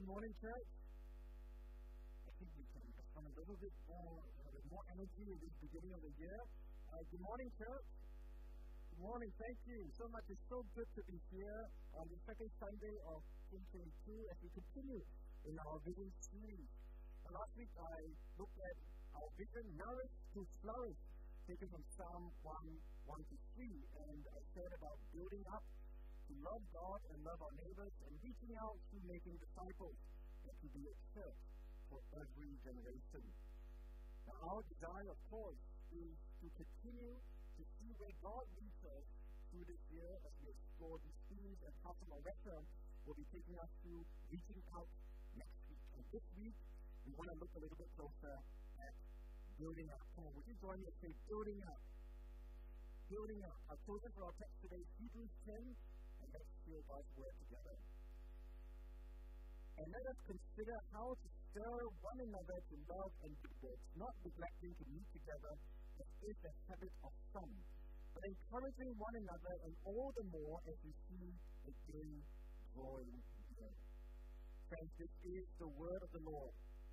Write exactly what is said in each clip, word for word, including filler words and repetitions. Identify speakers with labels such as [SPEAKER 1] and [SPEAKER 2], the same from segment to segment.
[SPEAKER 1] morning, church. I think we can respond a little bit more, uh, with more energy at the beginning of the year. Uh, good morning, church. Good morning. Thank you so much. It's so good to be here on the second Sunday of twenty twenty-two as we continue in our vision series. Uh, last week, I looked at our vision, Nourish to Flourish, taken from Psalm one, one to three, and I said about building up to love God and love our neighbors, and reaching out to making disciples, and to be a church for every generation. Now, our desire, of course, is to continue to see where God leads us through this year as we explore these themes, and Pastor Loretta will be taking us through reaching out next week. And this week, we want to look a little bit closer at building up. Come on, would you join me and say building up? Building up. Our closing for our text today is Hebrews ten. And let's hear God's word together. And let us consider how to stir one another to love and good works, not neglecting to meet together, as is the habit of some, but encouraging one another, and all the more as we see the day drawing near. Friends, this is the word of the Lord.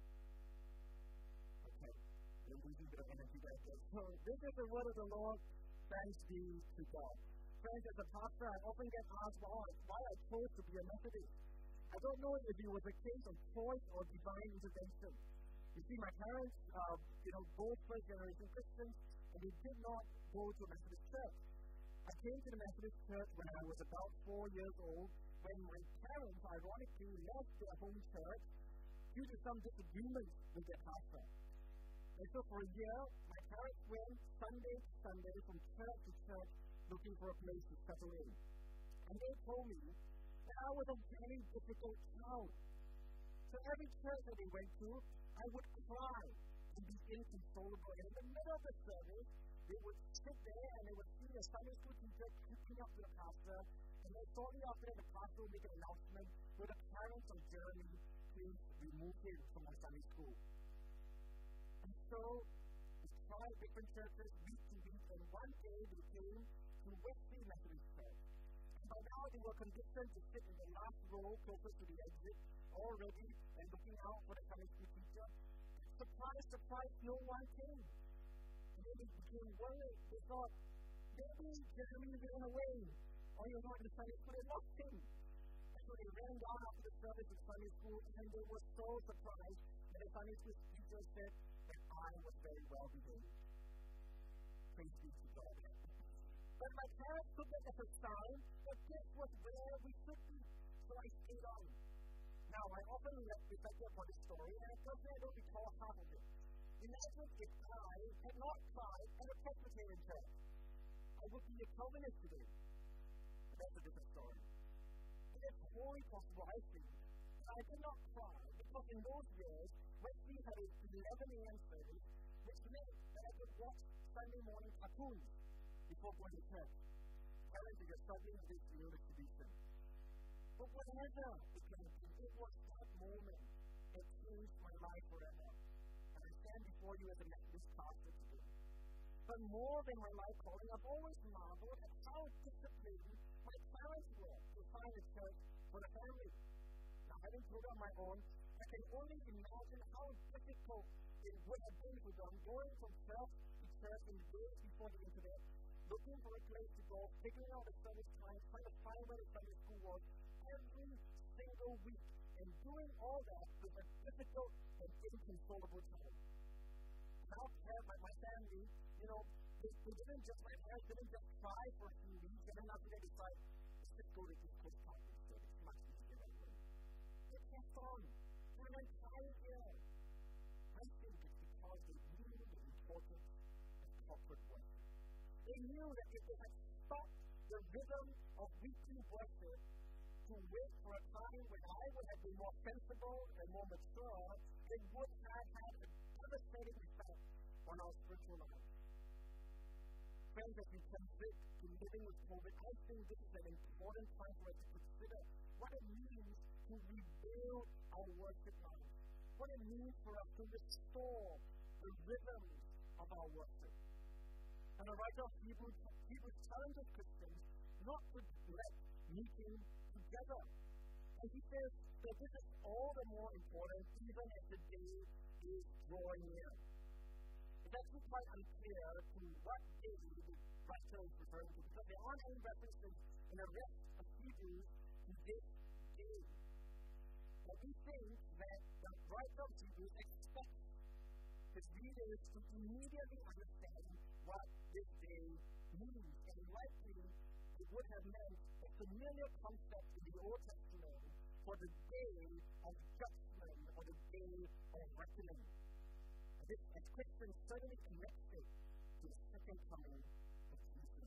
[SPEAKER 1] Okay, we're losing a bit of energy right there. So, this is the word of the Lord. Thanks be to God. Friends, as a pastor, I often get asked why, why I chose to be a Methodist. I don't know if it was a case of choice or divine intervention. You see, my parents, uh, you know, both first-generation Christians, and they did not go to a Methodist church. I came to the Methodist church when I was about four years old, when my parents, ironically, left their home church due to some disagreements with their pastor. And so for a year, my parents went Sunday to Sunday from church to church, looking for a place to settle in. And they told me that I was a very difficult child. So every church that they went to, I would cry and be inconsolable. And in the middle of the service, they would sit there and they would see a Sunday school teacher creeping up to the pastor. And then shortly after that, the pastor would make an announcement with the parents of Jeremy, please remove him from my Sunday school. And so, we tried different churches week to week, and one day they came to Wesley Methodist Church. And by now they were conditioned to sit in the last row closest to the exit, all ready and looking out for the Sunday school teacher. Surprise, surprise, no one came. And then they became worried. They thought, maybe Jeremy ran away, or you're not in Sunday school, they lost him. And so they ran down after the service of Sunday school, and they were so surprised that the Sunday school teacher said that I was very well behaved. Praise be to God. But my parents took it as a sign that this was where we should be, so I stayed on. Now, I often reflect upon this story, and personally I don't recall half of it. Imagine if I had not cried at a Presbyterian church. I would be a Calvinist today. But that's a different story. It is wholly possible, I think, that I did not cry because in those years, Wesley had an eleven a.m. service, which meant that I could watch Sunday morning cartoons before going to church. Parents, if you're struggling with this, you know the tradition. But whatever it can be, it was that moment that changed my life forever. And I stand before you as a Methodist pastor today. But more than my life calling, I've always marveled at how disciplined my parents were to find a church for the family. Now, having children on my own, I can only imagine how difficult it would have been for them going from church to church in the days before the internet, looking for a place to go, figuring out the service time, trying to find where the Sunday school was every single week, and doing all that with a difficult and inconsolable child. How cared by my family, you know, they, they didn't just, my parents didn't just try for a few weeks, and then after they decide, let's just go to this Coast Conference service, it's much easier that way. They kept on for an entire year. I think it's because they knew the importance of corporate worship. They knew that if they had stopped the rhythm of weekly worship to wait for a time when I would have been more sensible and more mature, it would have had a devastating effect on our spiritual life. Friends, as we transit to living with COVID, I think this is an important time for us to consider what it means to rebuild our worship life, what it means for us to restore the rhythm of our worship. And the writer of Hebrews, Hebrews challenges Christians not to neglect meeting together. And he says that this is all the more important even as the day is drawing near. It's actually quite unclear to what day the writer is referring to, because there aren't any references in the rest of Hebrews to this day. But we think that the writer of Hebrews expects his readers to immediately understand what this day means, and likely it would have meant a familiar concept in the Old Testament for the day of judgment or the day of reckoning. And this, as Christians, certainly connects it to the second coming of Jesus.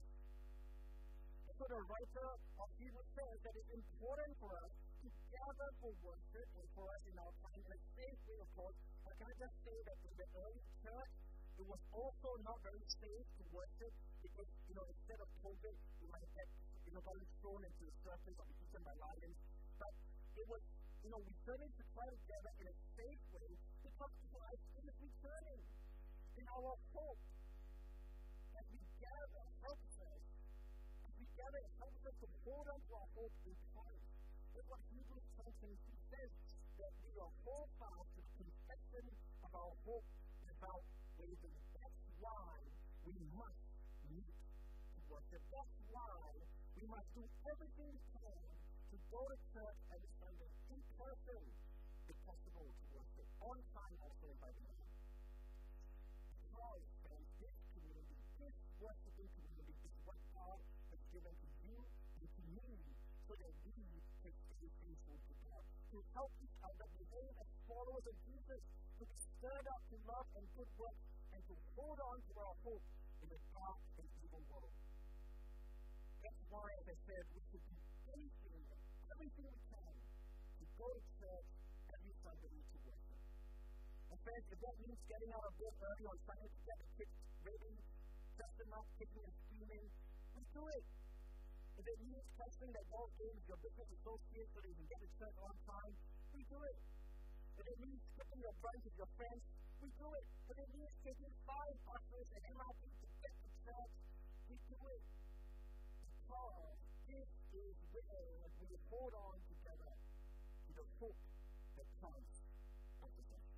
[SPEAKER 1] And so the writer of Hebrews says that it's important for us to gather for worship and for us in our time in a safe way, of course. But can I just say that in the early church, it was also not very safe to worship because, you know, instead of COVID, you might have, you know, gotten thrown into the surface or be eaten by lions. But it was, you know, we certainly should try to gather in a safe way because Christ is returning. And our hope, as we gather, helps us. As we gather, it helps us to hold on to our hope in Christ. That's what Hebrews ten twenty-two says, that we will hold fast to the confession of our hope without wavering. That's why we must meet to worship. That's why we must do everything we can to go to church every Sunday in person, if possible, to worship. On time, also, by the way. Because, friends, this community, this worshiping community is what God has given to you and to me, so that we can stay faithful to God, to help each other behave as followers of Jesus, to be stirred up to love and good works, and to hold on to our hope in a dark and evil world. That's why, as I said, we should do anything, everything we can to go to church every Sunday to worship. And friends, if that means getting out of bed early on Sunday to get the kids ready, dress them up, kicking and screaming, we do it. If it means canceling that ball game with your business associates so that you can get to church on time, we do it. If it means skipping your brunch with your friends, we do it. If it means taking five buses and M R T to get to church, we do it. Because this is where we hold on together to the hope that comes after death.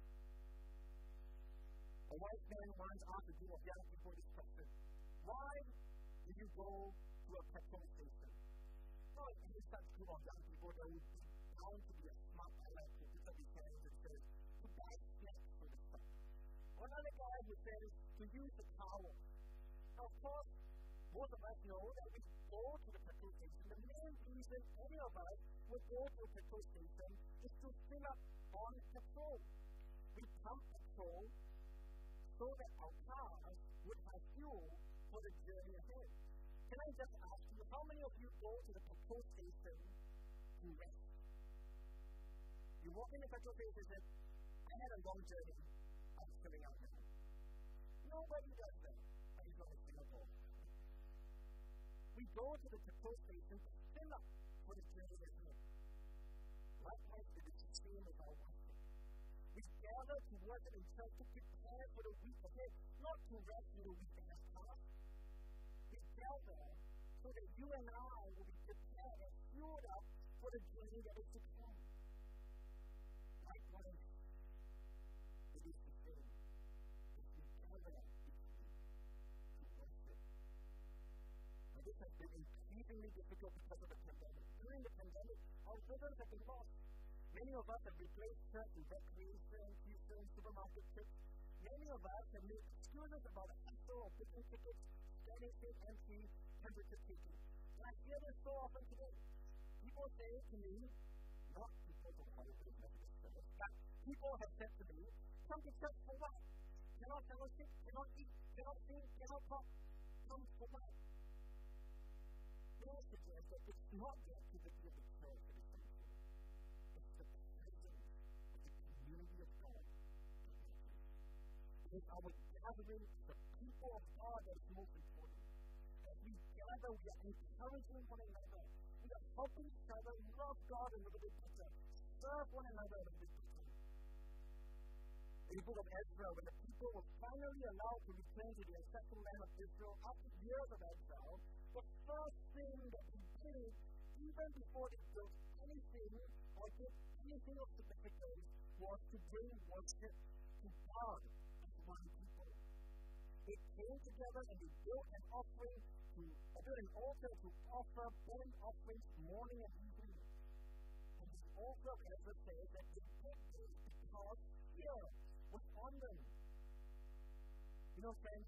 [SPEAKER 1] A wise man once asked a group of young people this question: why do you go to a petrol station? So in this such group of young people, there would be bound to be a smart aleck who picks up his hands and says, to buy snacks for the stuff. Or another guy who says, to use the towel. Now, of course, most of us know that we go to the petrol station. The main reason any of us would go to a petrol station is to fill up on petrol. We pump petrol so that our cars would have fuel for the journey ahead. Can I just ask you, how many of you go to the petrol station to rest? You walk in the petrol station and say, I had a long journey, I'm filling out now. Nobody does that, at least not in Singapore. We go to the petrol station to fill up for the journey ahead. Likewise, it is the same with our worship. We gather to worship in church to prepare for the week ahead, not to rest in the week that has passed. We gather so that you and I will be prepared and fueled up for the journey that is to come. Likewise, it is the same as we gather each week to worship. Now, this has been increasingly difficult because of the pandemic. During the pandemic, our children have been lost. Many of us have replaced church with recreation, tuition, supermarket trips. Many of us have made excuses about the hassle of booking tickets, scanning safe entry, temperature taking. And I hear this so often today. People say to me, not people from Hollywood Methodist Church, but people have said to me, come to church for what? Cannot fellowship, cannot eat, cannot sing, cannot talk. Come for what? May I suggest that it's not the activity of the church that is thankful. It's the presence of the community of God that matters. It's our gathering, the people of God that is most important. As we gather, we are encouraging one another. We are helping each other love God a little bit better, serve one another a little bit better. In the book of Ezra, when the people were finally allowed to return to the ancestral land of Israel after years of exile, the first thing that we did, even before they built anything or did anything of significance was to bring worship to God as one people. They came together and they built an offering to build an altar to offer burnt offerings morning and evening. And the author of Ezra says that they did this because fear was on them. You know, friends,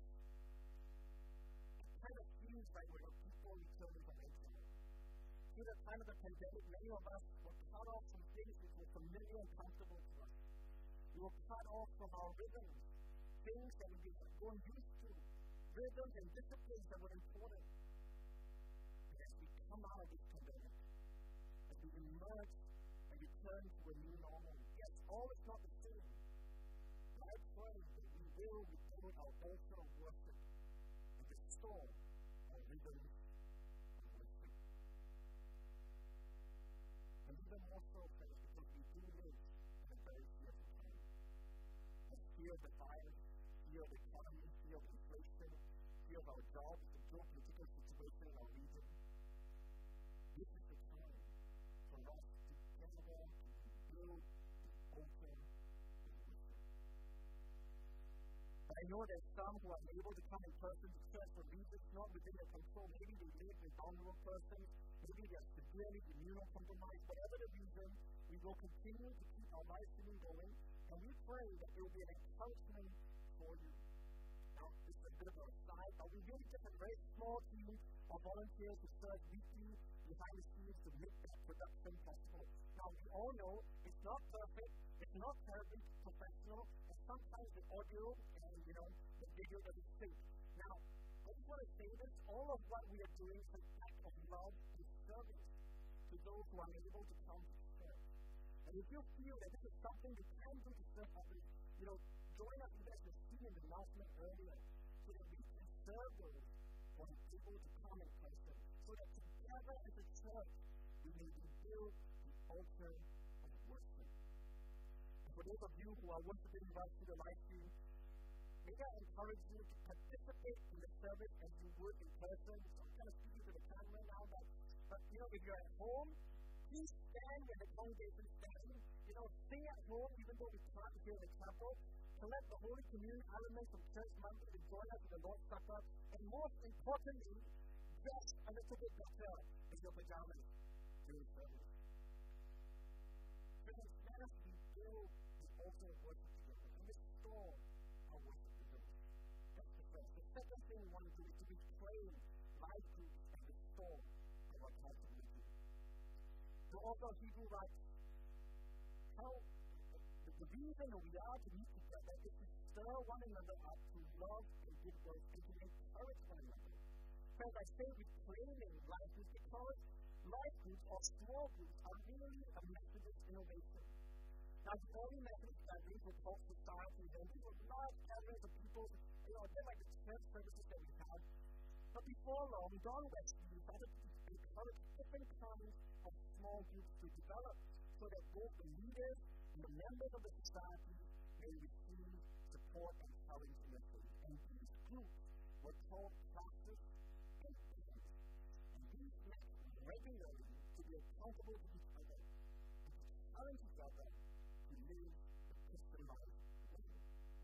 [SPEAKER 1] it kind of feels like we're people returning from exile. Through the time of the pandemic, many of us were cut off from things which were familiar and comfortable to us. We were cut off from our rhythms, things that we've been going used to, rhythms and disciplines that were important. And as we come out of this pandemic, as we emerge and return to a new normal, yes, all is not the same. But I pray that we will return our altar of worship and restore our rhythms of worship. And even more so, friends, because we do live in a very fearful time. The fear of the virus, fear of the economy, fear of inflation, fear of our jobs, the geopolitical situation in our region. This is the time for us to gather and build the altar of worship. I know there's some who are unable to come in person to church for reasons not within their control. Maybe they live with vulnerable persons, maybe they're severely immunocompromised. Whatever the reason, we will continue to keep our live streaming going, and we pray that it will be an encouragement for you. Now, this is a bit of a aside, but we really just a very small team of volunteers to serve weekly behind the scenes to make that production possible. Now, we all know it's not perfect, it's not terribly professional, and sometimes the audio and, you know, the video doesn't sync. Now, I just want to say this, all of what we are doing is an act of love and service to those who are unable to come to church. And if you feel that this is something you can do to serve others, you know, join us in that you've seen in the announcement earlier, so that we can serve those who are able to come in person, so that together as a church, we may build the altar of worship. And for those of you who are worshiping with us through the live stream, may I encourage you to participate in the service as you would in person. So I'm kind of speaking to the camera now, but, but you know, if you're at home, please stand where the congregation stands. You know, sing at home, even though we can't hear the chapel. Collect the Holy Communion elements from church Monday to join us in the Lord's Supper. And most importantly, dress a little bit better in your pajamas during service. Friends, let us rebuild the altar of worship together and restore our worship together. That's the first. The second thing we want to do is to be praying live groups and restore our accountability. The author of Hebrew writes, how the, the reason that we are to meet together is to stir one another up to love and good works and to encourage one another. Friends, I say reclaiming life groups because life groups or small groups are really a Methodist innovation. Now, the early Methodist gatherings were called society, and these were large gatherings of people, you know, they're like the church services that we have. But before long, John Wesley started to encourage different kinds of small groups to develop so that both the leaders and the members of the society may receive support and challenge in their faith. And these groups were called classes and teams. And these met regularly to be accountable to each other and to challenge each other to live the Christian life well.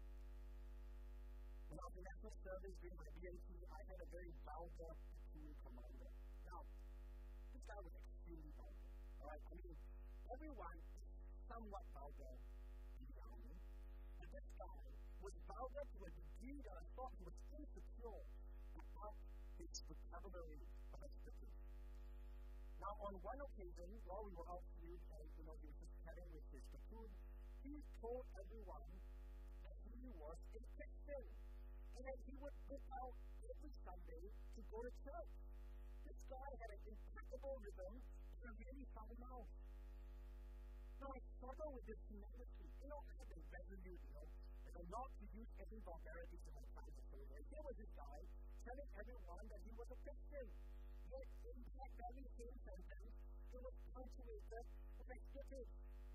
[SPEAKER 1] When I was in national service during my B A T, I had a very vulgar platoon commander. Now, this guy was extremely vulgar. Alright, I mean, everyone is somewhat vulgar in the army, and this guy was vulgar to a degree that I thought he was insecure about his vocabulary of expertise. Now, on one occasion, while we were outfield and, you know, he was just chatting with his platoon, he told everyone that he was a Christian and that he would go out every Sunday to go to church. This guy had an impeccable rhythm and I really found him out. Now, I struggle with this tremendously. You know, I have been resolute, you know, and I'm not to use every vulgarity in my time to say that. Here was this guy telling everyone that he was a Christian. Yet, in that very same sentence, it was punctuated with expletives.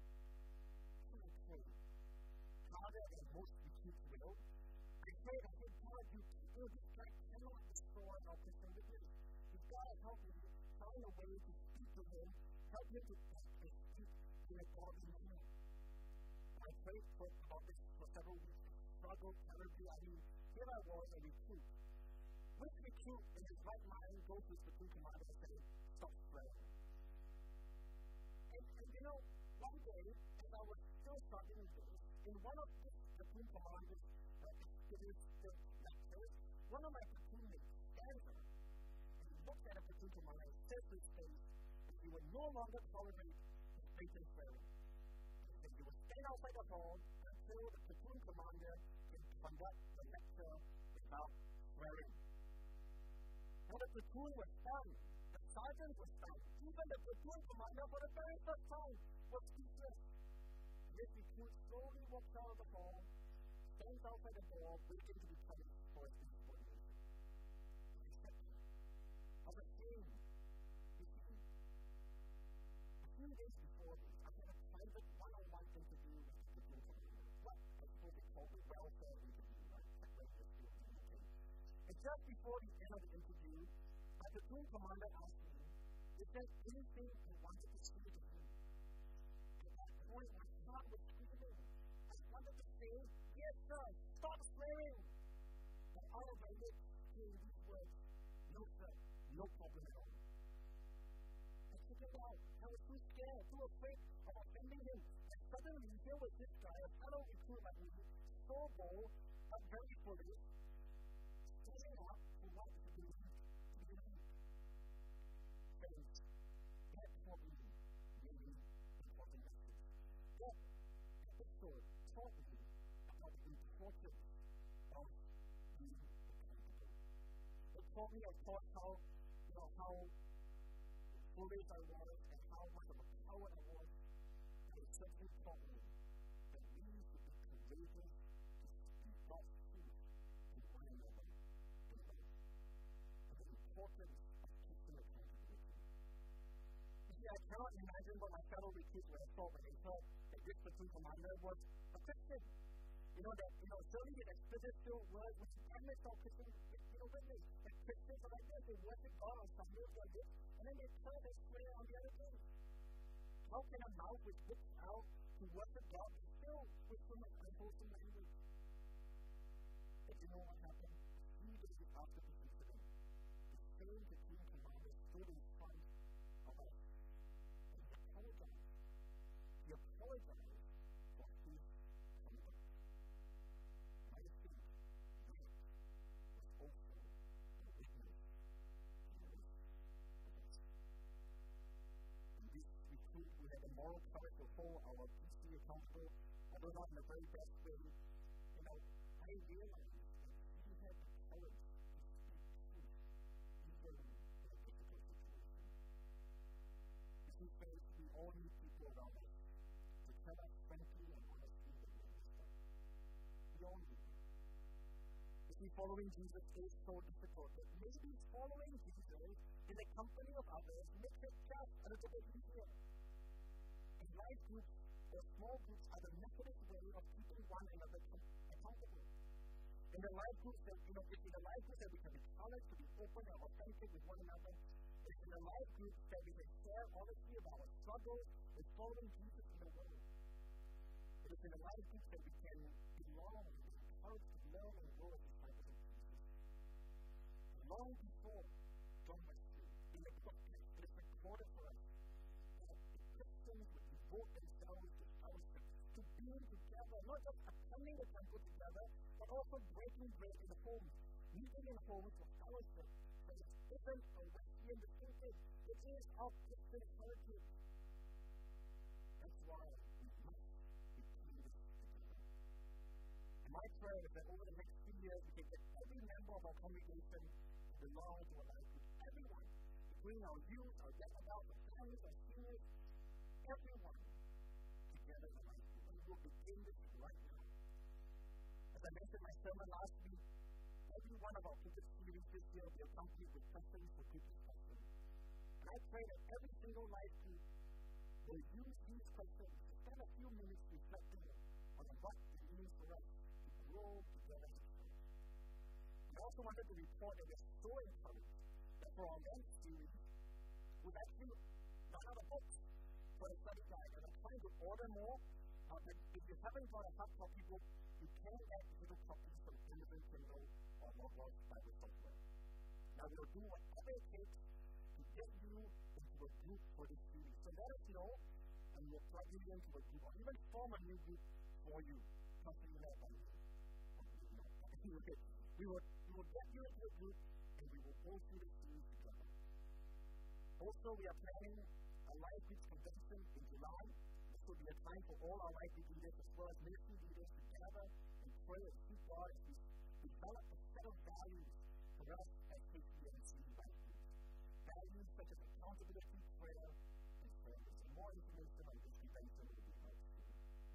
[SPEAKER 1] Okay. Harder than most recruits will. I pray that you God, you people, this guy cannot destroy our Christian witness. You've got to help me find a way to speak to him help him to practice in a godly manner. I prayed for about this for several weeks. I struggled terribly. I mean, here I was, a recruit. Which recruit in his right mind goes to his platoon commander and says, stop swearing? And, and you know, one day, as I was still studying this, in one of the platoon commander's uh, experience lectures, one of my platoon mates stands up and he looks at a platoon commander and says to his face that he would no longer tolerate his blatant swearing. He said he would stand outside the hall until the platoon commander can conduct the lecture without swearing. Now the platoon was stunned. The sergeant was stunned. Even the platoon commander, for the very first time, was speechless. This recruit slowly walks out of the hall, stands outside the door, waiting to be punished for his insubordination. He said to me, I was saying, you see, a few days before this, I had a private one-on-one interview with the platoon commander. What I suppose they call the welfare interview, right? Like when you're still in the U K. And just before the end of the interview, my platoon commander asked me, is there anything I wanted to say to him? At that point, my heart was screaming. I wanted to say, yes, sir, stop swearing. But all of my lips came these words, no, sir, no problem at all. I took it out. I was too scared, too afraid of offending him. And suddenly, here was this guy, a fellow recruit like me, so bold, but very foolish, standing up for what is believed to be right. Friends, that taught me really important lessons. That episode taught me about the importance of being accountable. It taught me, of course, how, you know, how foolish I was and how much of a coward I was. And it certainly taught me that we should be courageous to speak God's truth to one another in life. And the importance of taking accountability. You see, I cannot imagine what my fellow recruits would have thought when they heard that this platoon commander was a Christian. You know, that, you know, certainly the explicit still words which damage our Christian, you know, witness. That Christians are like this, they worship God on some days like this, and then they turn their prayer on the other day. How can a mouth which looks out to worship God be filled with so much unwholesome language? But you know what happened? A few days after this incident, the same platoon commander stood in front of us, and he apologized. He apologized for his conduct. And I think that was also a witness to the rest of us. And this recruit who had the moral courage to hold our P C accountable, although not in the very best way, you know, I realized that he had the courage to speak truth, even in a difficult situation. You see, friends, we all need people around us to tell us frankly and honestly that we messed up. We all need them. You see, following Jesus is so difficult, but maybe following Jesus in the company of others makes it just a little bit easier. And life groups or small groups are the methodist way of keeping one another accountable. In the life groups that, you know, it's in the life groups that we can be challenged to be open and authentic with one another. It's in the life groups that we can share honestly about our struggles with following Jesus in the world. It is in the life groups that we can belong and be encouraged to learn and grow as disciples of Jesus. Long before John Wesley, in the book that is recorded for us, that the Christians would devote themselves to fellowship, to being together, not just attending the temple together, but also breaking bread in the home, meeting in homes for fellowship. That it isn't a Wesleyan distinctive, it is of Christian heritage. That's why we must be committed together. And my prayer is that over the next few years, we can get every member of our congregation to belong to a life group. Everyone, including our youth, our young adults, our families, our seniors, everyone together in a life group. And we will begin this right now. As I mentioned in my sermon last week, every one of our focus series this year will be accompanied with questions for group discussion. And I pray that every single life group will use these questions to spend a few minutes reflecting on what it means for us to grow together as a church. And I also wanted to report that we're so encouraged that for our next series, we've actually run out of books. order more. Uh, but if you haven't got a hard copy book, you can get little copies from Amazon Kindle or Logos Bible software. Now, we'll do whatever it takes to get you into a group for this series. So let us know, and we'll plug you into a group, or even form a new group for you. Something you know about it. We will, we will get you into a group, and we will go through the series together. Also, we are planning a life group convention in July. This will be a time for all our life group leaders as well as ministry leaders to gather and pray and seek God as we develop a set of values for us as H V M C life groups. Values such as accountability, prayer, and service. And more information on this convention will be out soon.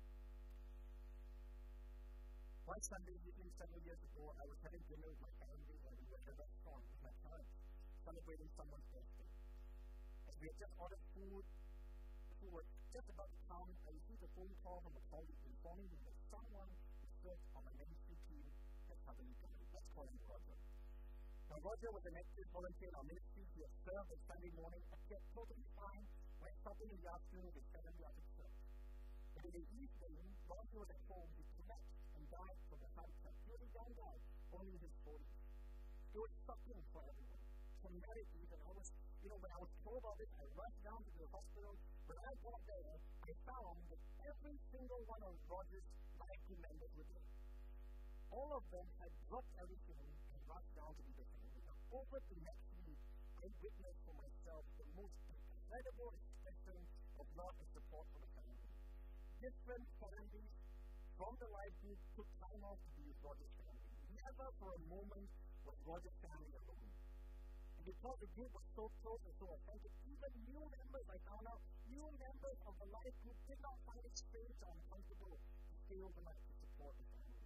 [SPEAKER 1] One Sunday evening several years ago, I was having dinner with my family and we were at a restaurant with my parents, celebrating someone's birthday. As we had just ordered food, who were just about to come, I received a phone call from a colleague informing me that someone who served on my ministry team had suddenly died. Let's call him Roger. Now, Roger was an active volunteer in our ministry. He had served on Sunday morning, appeared totally fine, went shopping in the afternoon with his family after church. But in the evening, Roger was at home, he collapsed and died from a heart attack. He was a young guy, only in his forties. It was shocking for everyone. Traumatic even. I was, you know, when I was told about it, I rushed down to the hospital. When I got there, I found that every single one of Roger's life group members were there. All of them had dropped everything and rushed down to be the family. Now, over the next week, I witnessed for myself the most incredible expression of love and support for the family. Different families from the life group took time off to be with Roger's family. Never for a moment was Roger's family alone. And because the group was so close and so authentic, even new members, I found out, new members of the life group did not find it strange or uncomfortable to stay overnight to support the family.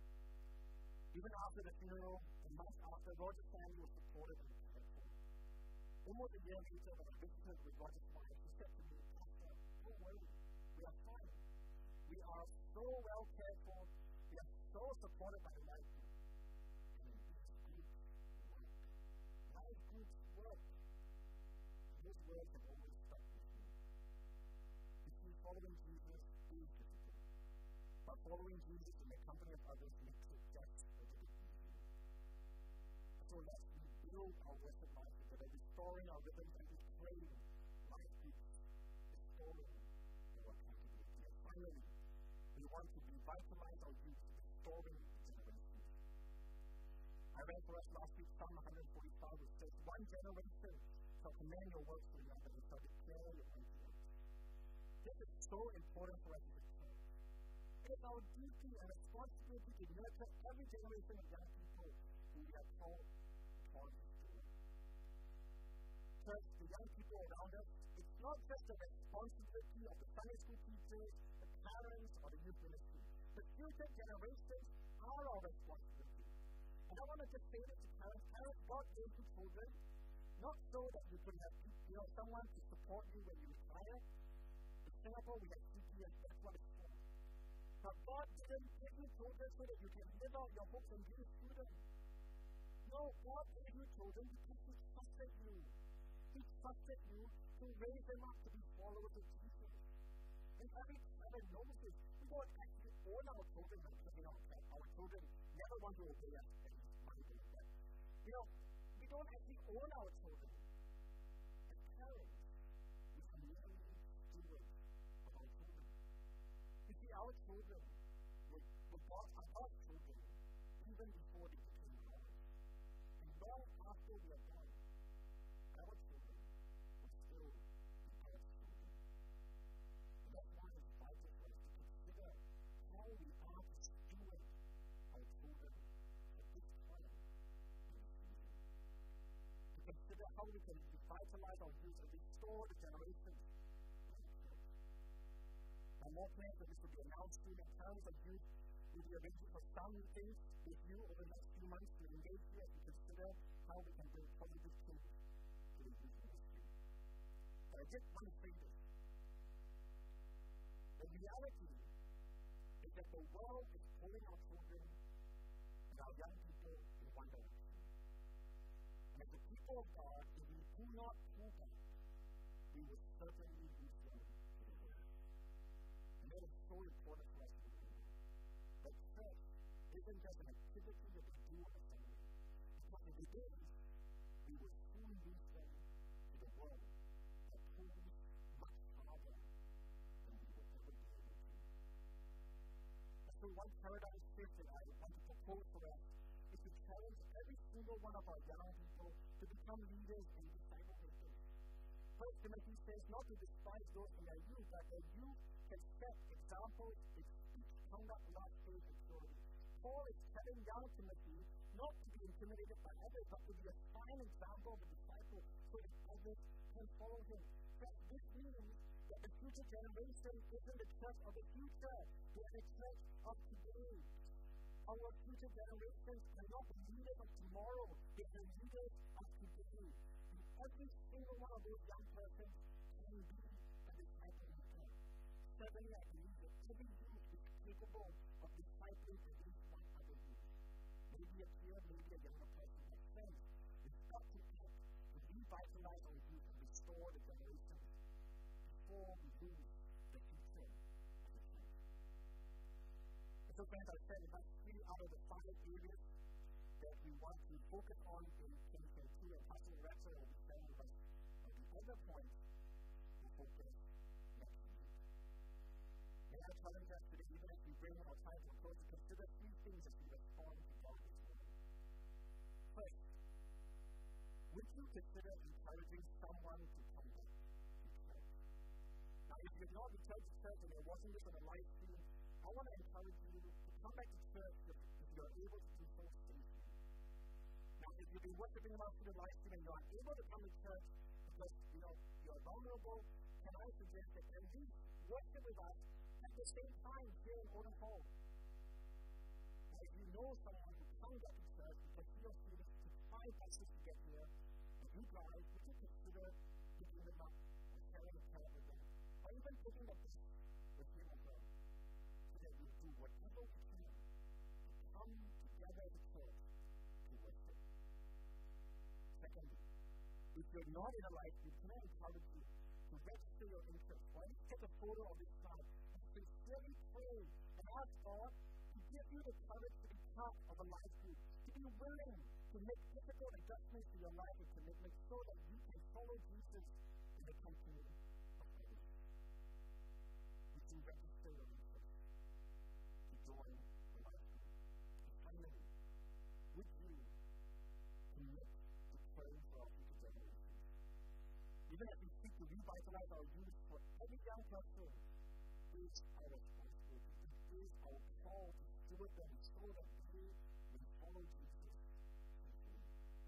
[SPEAKER 1] Even after the funeral, a month after, Roger's family was supported and cared for. Almost a year later, when I visited with Roger's wife, she said to me, Pastor, don't worry, we are fine. We are so well cared for, we are so supported by the life group. And these groups work. Life groups work. Those words have always stuck with me. You see, following Jesus is difficult. But following Jesus in the company of others makes it just a little easier. So let's rebuild our worship life together, restoring our rhythms and praying life groups, restoring our accountability. And finally, we want to revitalize our youth, restoring generations. I read for us last week Psalm one forty-five, which says, one generation shall command your works to another and shall declare your mighty works. This is so important for us as a church. It is our duty and responsibility to nurture every generation of young people who we are called upon to steward. Church, the young people around us, it's not just the responsibility of the Sunday school teachers, the parents, or the youth ministry. The future generations are our responsibility. And I want to just say this to parents. Parents, God gave you children, not so that you could have, you know, someone to support you when you retire. In Singapore, we have C P F, that's what it's for. But God didn't give you children so that you can live out your hopes and dreams through them. No, God gave you children because He trusted you. He trusted you to raise them up to be followers of Jesus. And every parent knows this. We don't actually own our children and you know, our children never want to obey us and money like that. You know, we don't actually own our children. As parents, we are merely stewards of our children. You see, our children were, were God, are God's children even before they became ours. And long after we are gone, our children will still be God's children. And that's why it's vital for us to consider how we are to steward our children at this time in the season. To consider how we can revitalize our youth and restore the generations of the church. Now, more plans that this will be announced soon in terms of youth. We'll be arranging for some things with you over the next few months to engage you as we consider how we can bring positive change to the youth ministry. But I just want to say this. The reality is that the world is pulling our children and our young people in one direction. And as the people of God, if we do not pull back, we will certainly lose them to the world. so important for us to remember. But church isn't just an activity that we do on a Sunday. Because if it is, we will soon lose them to the world that pulls much harder than we will ever be able to. And so one paradigm shift that I want to propose for us is to challenge every single one of our young people to become leaders and disciple makers. First Timothy says not to despise those in their youth, but their youth can set examples in speech, conduct, love, faith, and purity. Paul is telling young Timothy not to be intimidated by others, but to be a fine example of a disciple so that others can follow him. But this means that the future generation isn't the church of the future, they are the church of today. Our future generations are not the leaders of tomorrow, they are the leaders of today. And every single one of those young persons can be a disciple maker. Secondly, I believe that every youth is capable of discipling at least one other youth. Maybe a peer, maybe a younger person. But friends, we've got to act to revitalize our youth and restore the generations before we lose the future of the church. And so friends, I said about three out of the five areas that we want to focus on in twenty twenty-two, and Pastor Rexer will be sharing with us on the other points to focus next week. May I challenge us today, even as we bring our time to a close, to consider three things as we respond to God this morning. First, would you consider encouraging someone to come back to church? Now, if you've not returned to church and you're watching this on a live stream, I want to encourage you to come back to church if, if you're able to do so safely. Now, if you've been worshiping us through the live stream and you're unable to come to church because, you know, you're vulnerable, can I suggest that at least worship with us at the same time here in Odom Hall? Now, if you know someone who comes back to church because he or she needs to find buses to get here, and you guys, would you consider picking them up and sharing a prayer with them? Or even taking the bus with him or her, so that we do whatever we can to come together as a church to worship. Secondly, if you're not in a life group, can I encourage you to register your interest? Why don't you take a photo of this slide and sincerely pray and ask God to give you the courage to be part of a life group, to be willing to make difficult adjustments to your life and commitment so that you can follow Jesus in the company of others. Would you register your interest to join a life group? And finally, would you commit to praying for our future generations? Even as we seek to revitalize our youth, for every young person is our responsibility. It is our call to steward them so that they may follow Jesus faithfully.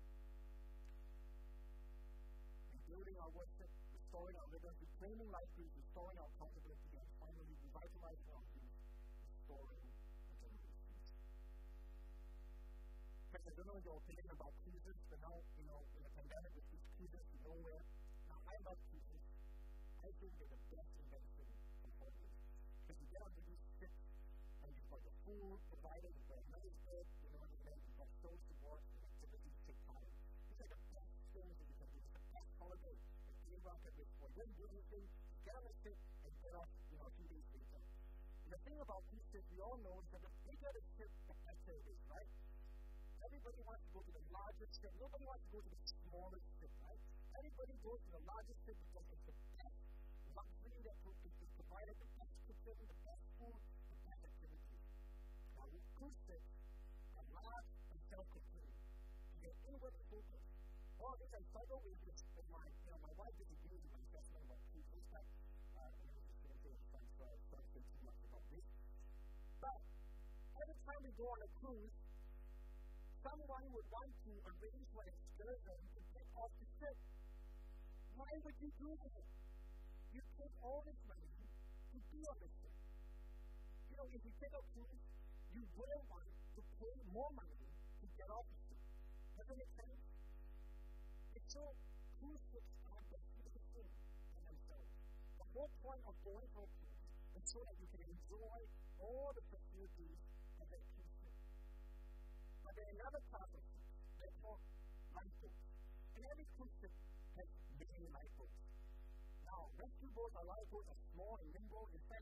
[SPEAKER 1] Rebuilding our worship, restoring our rhythms, reclaiming life groups, restoring our accountability, and finally revitalizing our youth, restoring the generations. Friends, I don't know your opinion about cruises, but now, you know, in the pandemic, we took cruises to nowhere. Now, I love cruises. I think they're the best invention of holidays. Because you get on to these ships, and you've got your food provided, you've got another bed, you know, and then you've got shows to watch and activities to take part in. It's like the best thing that you can do. It's the best holiday that anyone can live for. You don't do anything, you get on the ship, and you get off, you know, a few days later. And the thing about cruise ships, we all know, is that the bigger the ship, the better it is, right? Everybody wants to go to the largest ship. Nobody wants to go to the smallest ship, right? Everybody goes to the largest ship because it's the best luxury that is provided, the best kitchen, the best food, the best activities. Now, with cruise ships are large and self-contained. They're inward focused. All of this I struggle with this, and my, you know, my wife disagrees with my assessment about cruises, but uh, you know, just going to say it's fun, so I don't say too much about this. But every time we go on a cruise, someone would want to arrange for an excursion to take off the ship. Why would you do that? You take all this money to be on the ship. You know, if you take a cruise, you wouldn't want to pay more money to get off the ship. Does it make sense? It's so cruise ships are the beautiful thing in themselves. The whole point of going for a cruise is so that you can enjoy all the facilities of that cruise ship. But there are another class of ships. They're called lifeboats. And every cruise ship has many lifeboats. Now, rescue boats or lifeboats are small and nimble. In fact,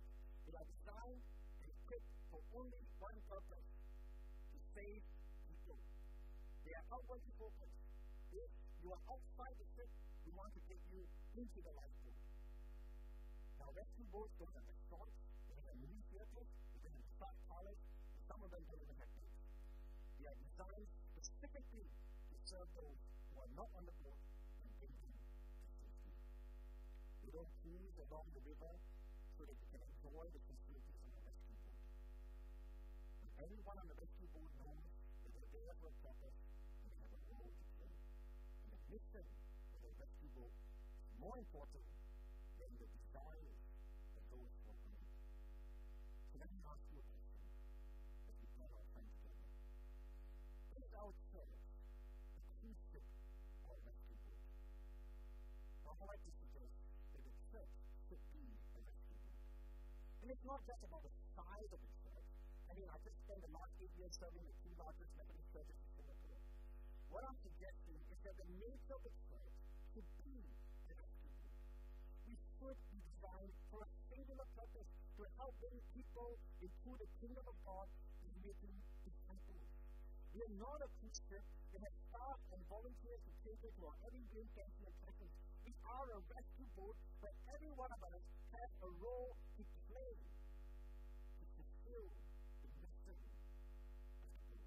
[SPEAKER 1] They are designed and equipped for only one purpose, to save people. They are outwardly focused. If you are outside the ship, we want to get you into the lifeboat. Now, rescue boats don't have restaurants, they don't have movie theaters, they don't have massage parlors, and some of them don't even have boats. They are designed specifically to serve those who are not on the boat and bring them to safety. They don't cruise along the river so that you can enjoy the facilities on the rescue boat. And everyone on the rescue boat knows that they're there for a purpose and they have a role to play. And the mission of the rescue boat is more important than the desires that go with what we need. So let me ask you a question as we put our time together. Is our church a cruise ship or a rescue boat? Now, I'd like to suggest that the church should be a rescue boat. And it's not just about the size of the church. I mean, I just spent the last eight years serving the two largest Methodist churches in Singapore. What I'm suggesting is that the nature of the church should be a rescue boat. We should be designed for a singular purpose, to help bring people into the kingdom of God in making disciples. We are not a cruise ship that has staff and volunteers to cater to our every day fancy and presence. We are a rescue boat where every one of us has a role to play to fulfill the mission of the boat.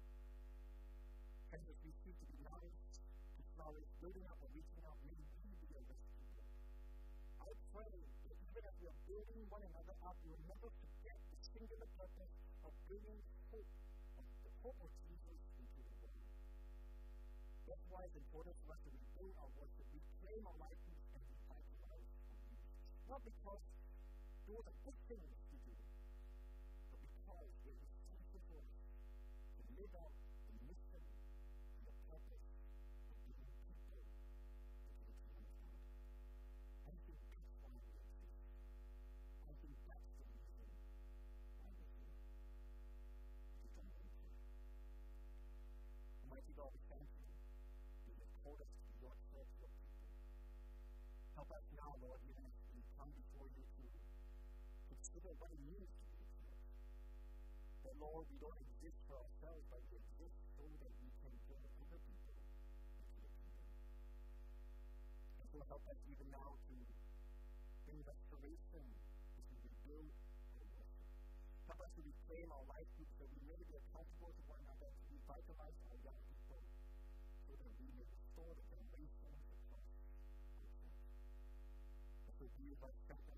[SPEAKER 1] And as we seek to be nourished, to flourish, building up or reaching out, may we be a rescue boat. I pray that even as we are building one another up, we will never forget the singular purpose of bringing hope, of the hope of Jesus into the world. That's why it's important for us to rebuild our worship, reclaim our lives, and revitalize our youth. Not because those are good things to do, but because it is essential for us to live out the mission and the purpose of bringing people into the kingdom of God. I think that's why we exist. I think that's the reason why we're here. To come and pray. Almighty God, we thank you. You have called us to be your church, your people. Help us now, Lord, even as we come before you to consider what it means to be a church. That, Lord, we don't exist for ourselves, but we exist so that we can bring other people into the kingdom. And so help us even now to bring restoration as we rebuild our worship. Help us to reclaim our life groups so we may be accountable to one another, to revitalize our young people, so that we may restore the generations across our church. And so be with us,